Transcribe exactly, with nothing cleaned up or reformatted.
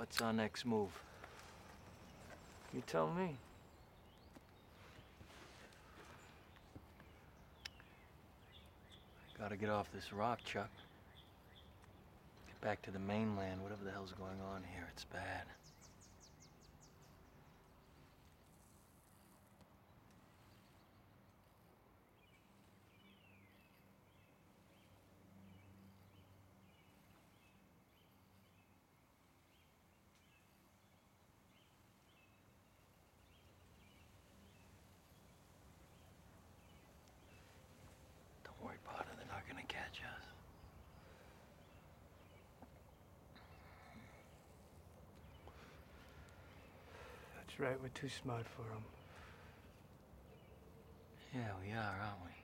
What's our next move? You tell me. Gotta get off this rock, Chuck. Get back to the mainland. Whatever the hell's going on here, it's bad. Don't worry, Potter. They're not gonna catch us. That's right, we're too smart for them. Yeah, we are, aren't we?